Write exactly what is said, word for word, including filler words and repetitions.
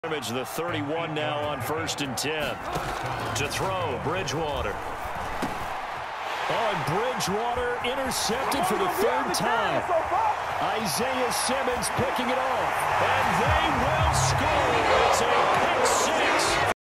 The thirty-one now on first and ten. To throw, Bridgewater. Oh, and Bridgewater intercepted for the third time. Isaiah Simmons picking it off.